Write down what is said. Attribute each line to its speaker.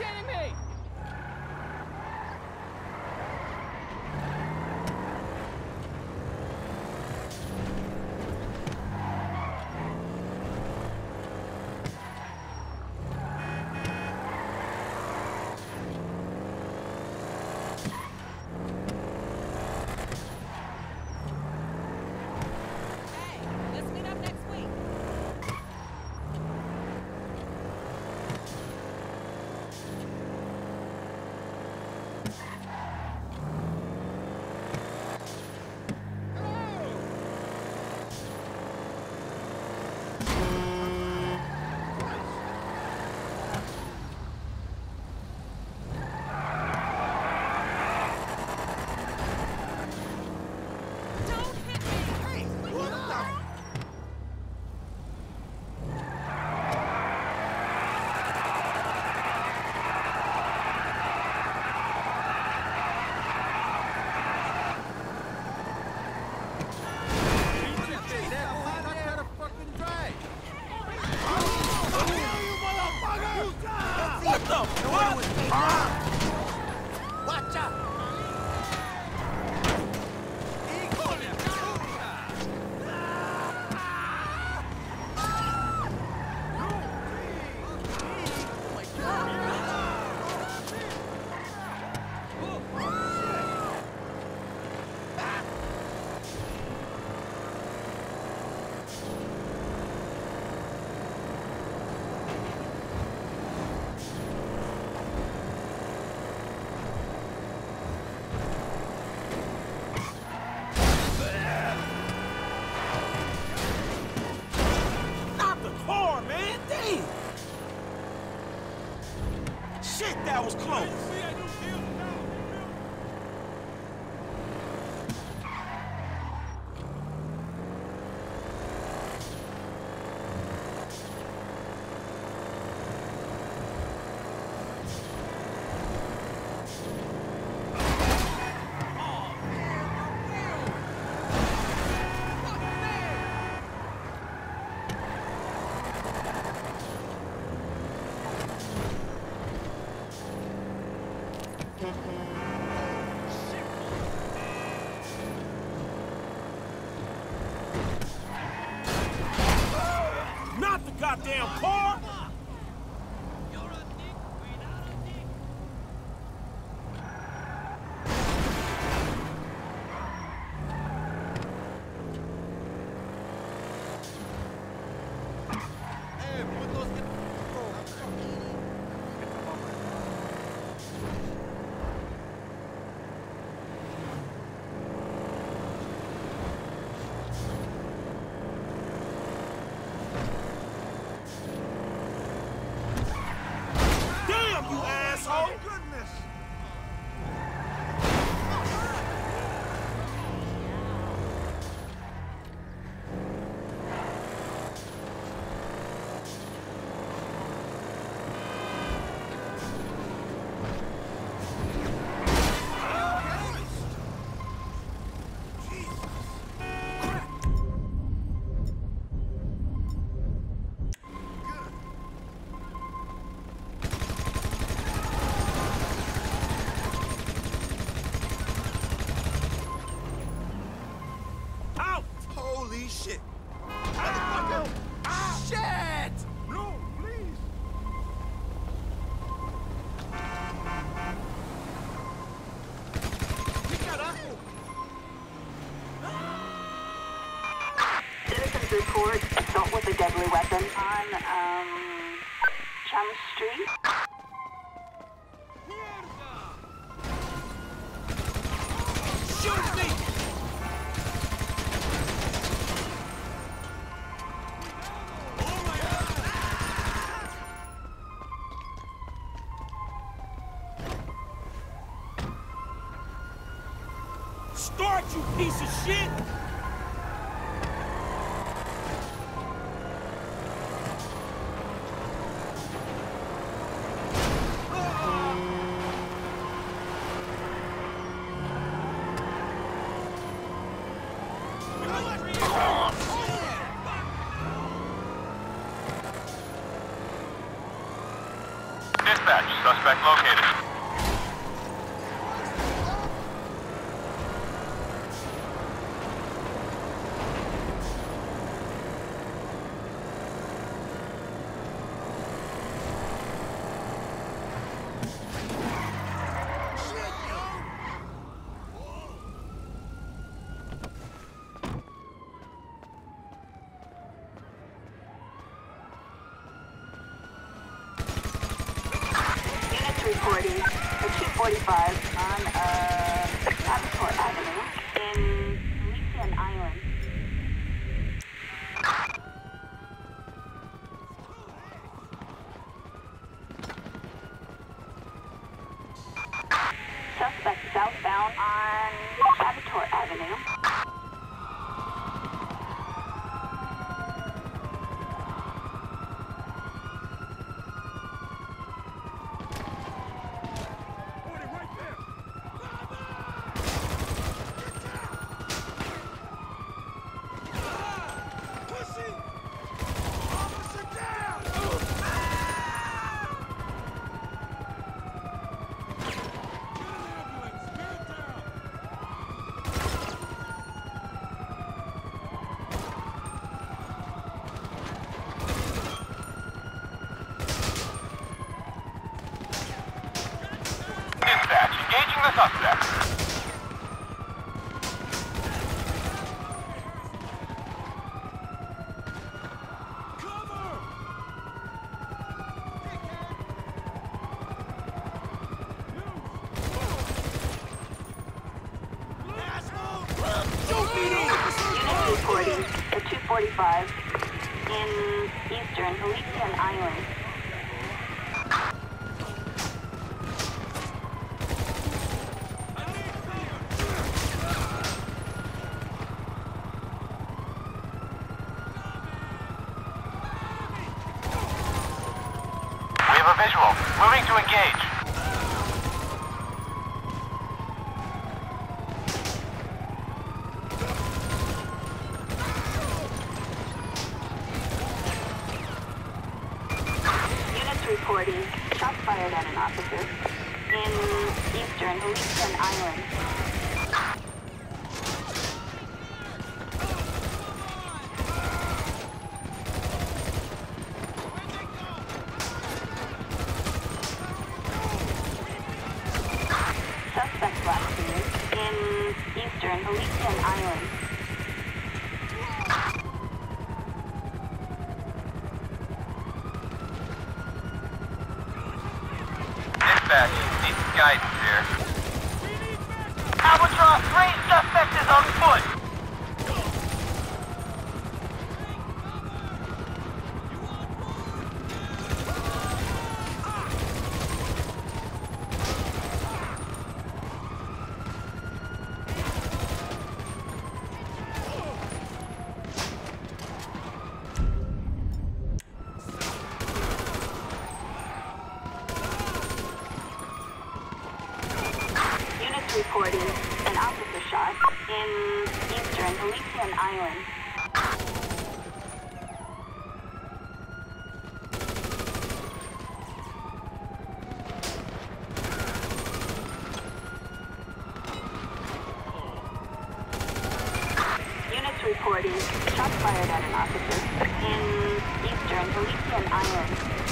Speaker 1: kidding me?
Speaker 2: That was close. Not the goddamn car! Shit! Motherfucker! Ah! Shit! No, please!
Speaker 3: Citizens report assault with a deadly weapon on, Chum Street.
Speaker 2: Shoot me! Start, you piece of shit!
Speaker 4: Dispatch, suspect
Speaker 1: Suspect located.
Speaker 3: Reporting at 245 on Capital Avenue in Elysian Island. Suspect southbound on Capital Avenue.
Speaker 1: Dispatch, engaging the suspect.
Speaker 3: Unit reporting at 245 in eastern Elysian Island.
Speaker 1: We have a visual. Moving to engage.
Speaker 3: Units reporting shots fired at an officer in eastern Elysian Island. Suspect last seen in eastern Elysian Island.
Speaker 1: Dispatch, need some guidance here. Albatross, range suspect is on foot.
Speaker 3: Units reporting an officer shot in eastern Elysian Island. Units reporting shots fired at an officer in eastern Elysian Island.